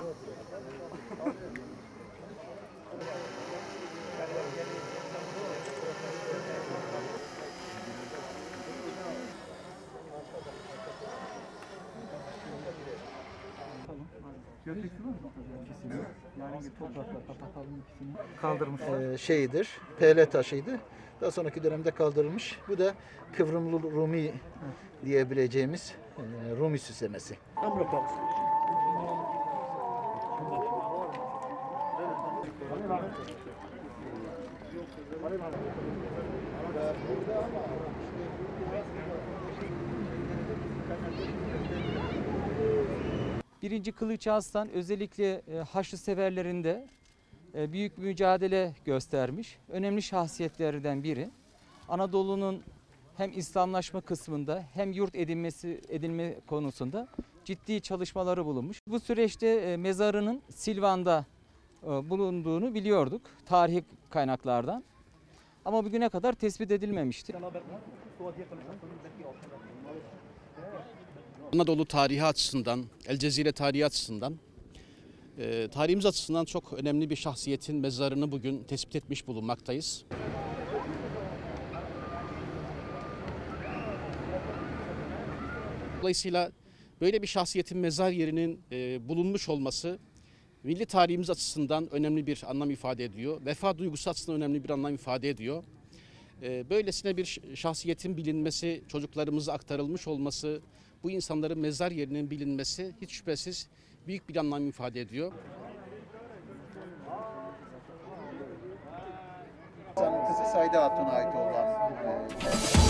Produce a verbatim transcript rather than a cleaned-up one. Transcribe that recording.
Kaldırmış. Ee, şeyidir, P L taşıydı. Daha sonraki dönemde kaldırılmış. Bu da kıvrımlı Rumi diyebileceğimiz e, Rumi süslemesi. Birinci Kılıç Arslan özellikle e, Haçlı severlerinde e, büyük mücadele göstermiş. Önemli şahsiyetlerden biri. Anadolu'nun hem İslamlaşma kısmında hem yurt edinmesi edinme konusunda ciddi çalışmaları bulunmuş. Bu süreçte e, mezarının Silvan'da e, bulunduğunu biliyorduk tarihi kaynaklardan. Ama bugüne kadar tespit edilmemişti. Anadolu tarihi açısından, El Cezire tarihi açısından, e, tarihimiz açısından çok önemli bir şahsiyetin mezarını bugün tespit etmiş bulunmaktayız. Dolayısıyla böyle bir şahsiyetin mezar yerinin e, bulunmuş olması milli tarihimiz açısından önemli bir anlam ifade ediyor. Vefa duygusu açısından önemli bir anlam ifade ediyor. E, böylesine bir şahsiyetin bilinmesi, çocuklarımıza aktarılmış olması, bu insanların mezar yerinin bilinmesi hiç şüphesiz büyük bir anlam ifade ediyor. Kızı Saide Hatun'a ait olan